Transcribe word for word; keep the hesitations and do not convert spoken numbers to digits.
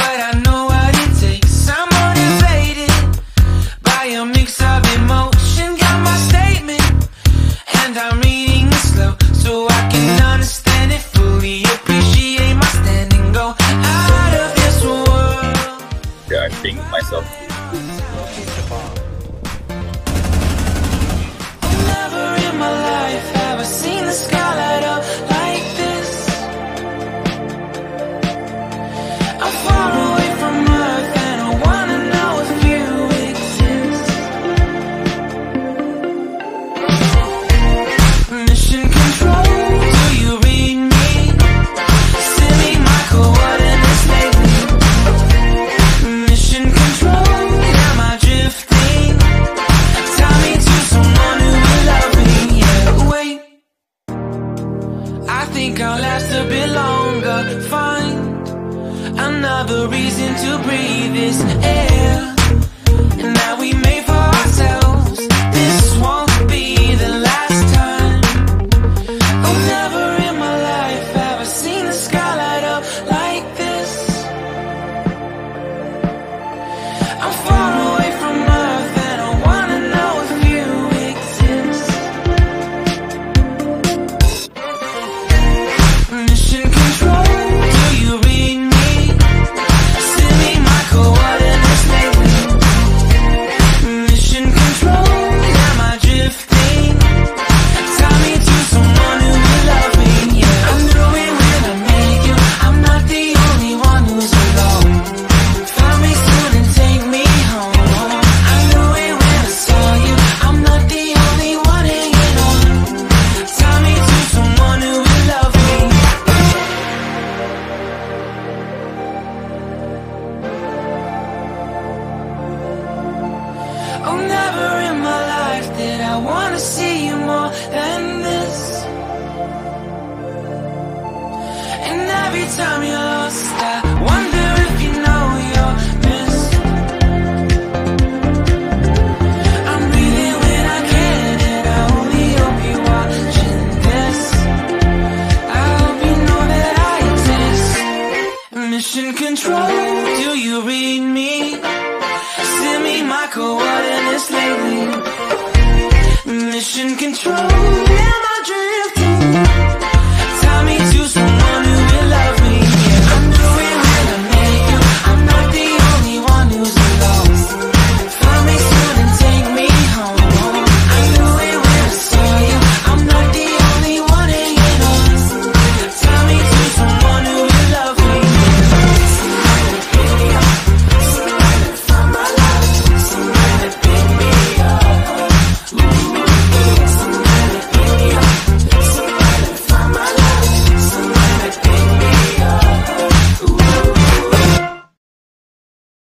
but I know what it takes. I'm motivated by a mix of emotion. Got my statement, and I'm reading it slow so I can understand it fully. Appreciate my standing, go out of this world. Yeah, I think myself. Never in my life have I seen the sky light up like this. I'm far away from Earth and I wanna know if you exist. Mission control, do you read me? Send me my coordinates lately. Mission control, am I drifting? Tie me to someone who will love me. Yeah, wait, I think I'll last a bit longer. Find another reason to breathe this air, and that we made for ourselves. This won't be the last time. Oh, never in my life have I seen the sky light up like this. I'm far away from Earth and I wanna know if you exist. Mission control, do you read me? Send me my coordinates lately. Mission control, am I drifting? Tie me to someone who will love me. Yeah, I knew it when I met you. I'm not the only one who's alone. Find me soon and take me home. I knew it when I saw you. I'm not the only one hanging on. Tie me to someone who will love me. Oh, never in my life did I wanna see you more than this. And every time you're lost, I wonder if you know you're missed. I'm breathing when I can, and I only hope you're watching this. I hope you know that I exist. Mission control, do you read me? Send me my coordinates lately. Mission control, am I drifting?